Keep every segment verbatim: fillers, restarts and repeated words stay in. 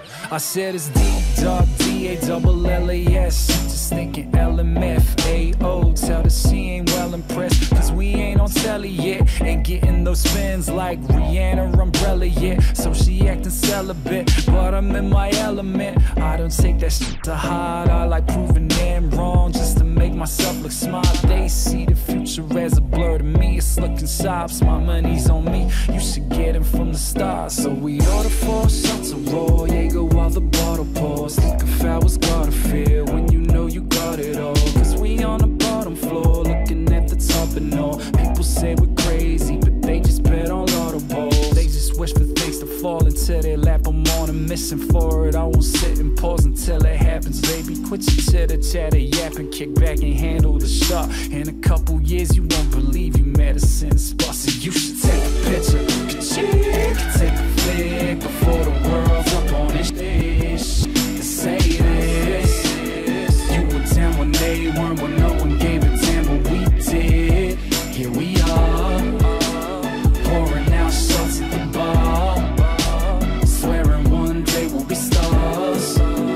I said it's D-Dog, D A L L A S. Just thinking L M F A O. Tell her she ain't well impressed, cause we ain't on telly yet. Ain't getting those spins like Rihanna Umbrella yet. So she acting celibate, but I'm in my element. I don't take that shit to heart. I like proving them wrong just to make myself look smart. They see the future as a blur. To me it's looking sops. My money's on me, you should get it from the start. So we order four shots of raw Jaeger while the bottle pours. Think of how it's gotta feel when you know you got it all. Cause we on the bottom floor looking at the top and all. People say we're crazy, but they just bet on lotto balls. They just wish for things to fall until they lap. I'm on a mission for it. I won't sit and pause until it happens, baby. Quit your chitter chatter yapping, kick back and handle the shot. In a couple years you won't believe you medicine spot. So you should take a picture, take a flick before the world's up on this dish. To say this, you were down when they weren't, when no one gave a damn, but we did. Here we are, pouring out shots at the bar, swearing one day we'll be stars.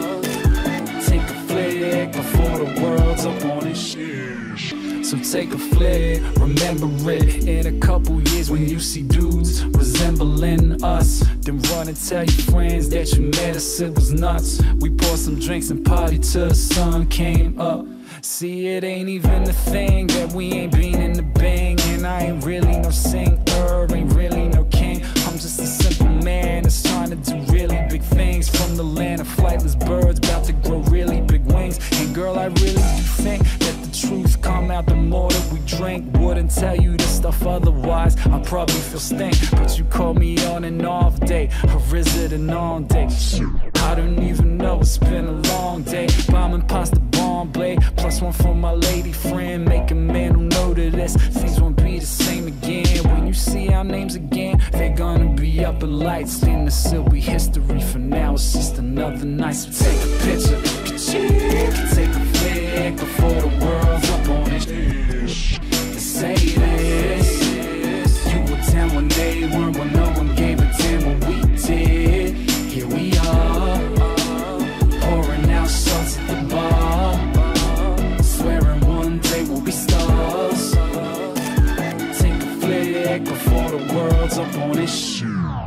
Take a flick before the world's up on this shit. So take a flick, remember it. In a couple years when you see dudes resembling us, then run and tell your friends that you met us, it was nuts. We poured some drinks and party till the sun came up. See, it ain't even a thing that we ain't been in the bang. And I ain't really no singer, ain't really no king. I'm just a simple man that's trying to do really big things. From the land of flightless birds, about to grow really big wings. And girl, I really do think that the truth come out the more that we drink. Wouldn't tell you this stuff otherwise, I'd probably feel stink. But you call me on an off day, or is it an on day? I don't even know, it's been a long day. Bombing past the bomb blade, plus one for my lady friend. Make a man who know to this, things won't be the same again. When you see our names again, they're gonna be up in lights. Then this will be history. For now it's just another night. So take a picture, take a flick before the world's up on it. To say this, you were down when they weren't, when no one gave a damn, but we did. Here we are, pouring out shots at the bar, swearing one day we'll be stars. Take a flick before the world's up on this shit.